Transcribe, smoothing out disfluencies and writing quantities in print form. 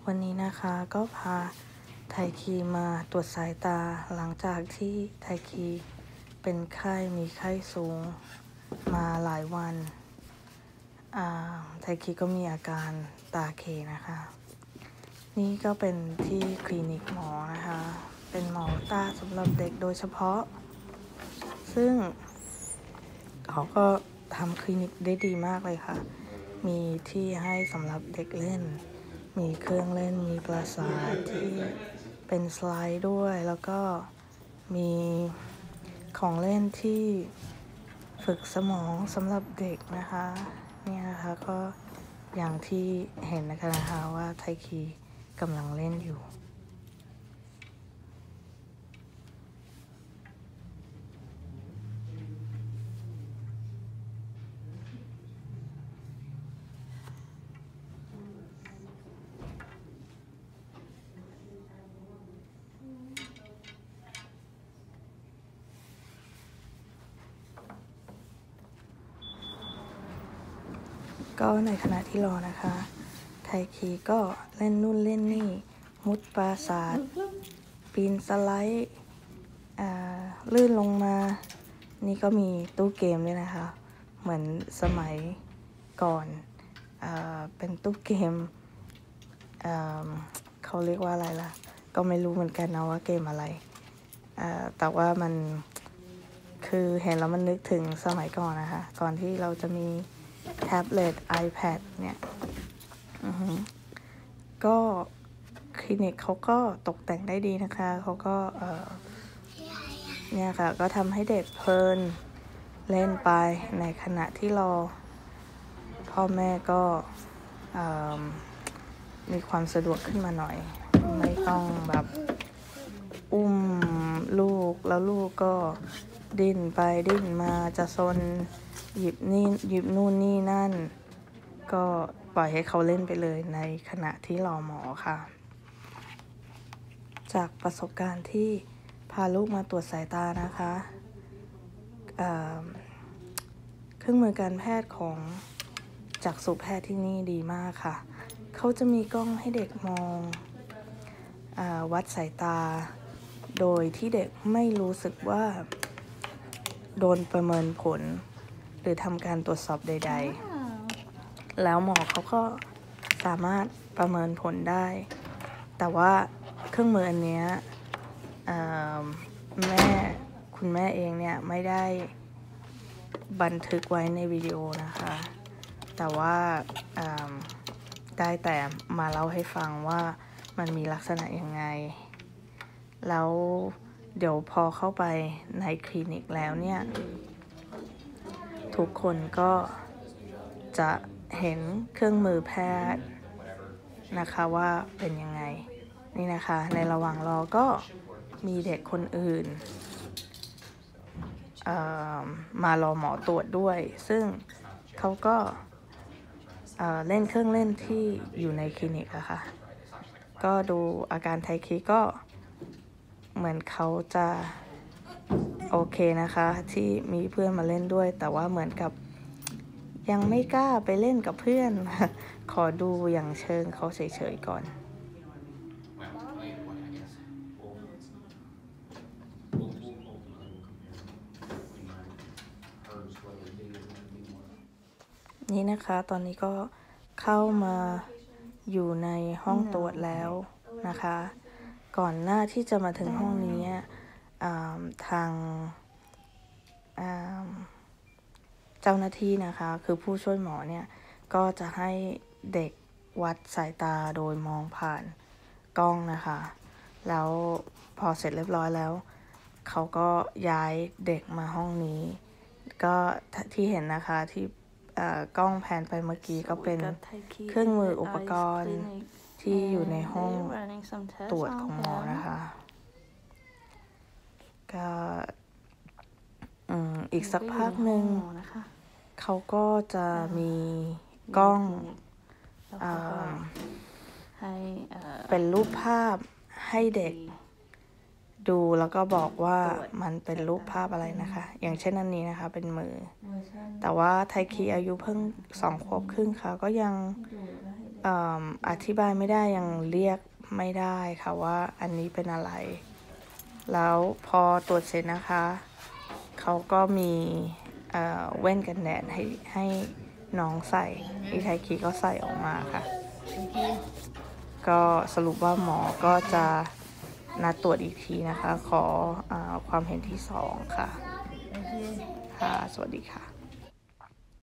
วันนี้นะคะก็พาไทคีมาตรวจสายตาหลังจากที่ไทคีเป็นไข้มีไข้สูงมาหลายวันไทคีก็มีอาการตาเขนะคะ นี่ก็เป็นที่คลินิกหมอนะคะเป็นหมอตาสำหรับเด็กโดยเฉพาะซึ่งเขาก็ทำคลินิกได้ดีมากเลยค่ะมีที่ให้สำหรับเด็กเล่นมีเครื่องเล่นมีปราสาทที่เป็นสไลด์ด้วยแล้วก็มีของเล่นที่ฝึกสมองสำหรับเด็กนะคะเนี่ยนะคะก็อย่างที่เห็นนะคะว่าไทคีกำลังเล่นอยู่ก็ในขณะที่รอนะคะไทคีก็เล่นนู่นเล่นนี่มุดปราสาทปีนสไลด์ลื่นลงมานี่ก็มีตู้เกมด้วยนะคะเหมือนสมัยก่อนเป็นตู้เกมเขาเรียกว่าอะไรล่ะก็ไม่รู้เหมือนกันนะว่าเกมอะไรแต่ว่ามันคือเห็นแล้วมันนึกถึงสมัยก่อนนะคะก่อนที่เราจะมีแท็บเล็ต iPad เนี่ยก็คลินิกเขาก็ตกแต่งได้ดีนะคะเขาก็เนี่ยค่ะก็ทำให้เด็กเพลินเล่นไปในขณะที่รอพ่อแม่ก็มีความสะดวกขึ้นมาหน่อยไม่ต้องแบบอุ้มลูกแล้วลูกก็ดิ้นไปดิ้นมาจะซนหยิบนู่นนี่นั่นก็ปล่อยให้เขาเล่นไปเลยในขณะที่รอหมอค่ะจากประสบการณ์ที่พาลูกมาตรวจสายตานะคะเครื่องมือการแพทย์ของจักษุแพทย์ที่นี่ดีมากค่ะเขาจะมีกล้องให้เด็กมองวัดสายตาโดยที่เด็กไม่รู้สึกว่าโดนประเมินผลหรือทำการตรวจสอบใดๆแล้วหมอเขาก็สามารถประเมินผลได้แต่ว่าเครื่องมืออันนี้คุณแม่เองเนี่ยไม่ได้บันทึกไว้ในวิดีโอนะคะแต่ว่าได้แต่มาเล่าให้ฟังว่ามันมีลักษณะยังไงแล้วเดี๋ยวพอเข้าไปในคลินิกแล้วเนี่ยทุกคนก็จะเห็นเครื่องมือแพทย์นะคะว่าเป็นยังไงนี่นะคะในระหว่างรอก็มีเด็กคนอื่นมารอหมอตรวจด้วยซึ่งเขาก็เล่นเครื่องเล่นที่อยู่ในคลินิกอะค่ะก็ดูอาการไทคีก็เหมือนเขาจะโอเคนะคะที่มีเพื่อนมาเล่นด้วยแต่ว่าเหมือนกับยังไม่กล้าไปเล่นกับเพื่อนขอดูอย่างเชิงเขาเฉยๆก่อนนี่นะคะตอนนี้ก็เข้ามาอยู่ในห้องตรวจแล้วนะคะก่อนหน้าที่จะมาถึงห้องนี้ทางเจ้าหน้าที่นะคะคือผู้ช่วยหมอเนี่ยก็จะให้เด็กวัดสายตาโดยมองผ่านกล้องนะคะแล้วพอเสร็จเรียบร้อยแล้วเขาก็ย้ายเด็กมาห้องนี้ก็ที่เห็นนะคะที่กล้องแพนไปเมื่อกี้ก็เป็นเครื่องมืออุปกรณ์ที่อยู่ในห้องตรวจของหมอนะคะก็อีกสักพักหนึ่งเขาก็จะมีกล้องเป็นรูปภาพให้เด็กดูแล้วก็บอกว่ามันเป็นรูปภาพอะไรนะคะอย่างเช่นอันนี้นะคะเป็นมือแต่ว่าไทคีอายุเพิ่ง2 ขวบครึ่งค่ะก็ยังอธิบายไม่ได้ยังเรียกไม่ได้ค่ะว่าอันนี้เป็นอะไร แล้วพอตรวจเสร็จนะคะเขาก็มีแว่นกันแดดให้น้องใส่อีไทคีก็ใส่ออกมาค่ะก็สรุปว่าหมอก็จะนัดตรวจอีกทีนะคะขอความเห็นที่2ค่ะค่ะสวัสดีค่ะ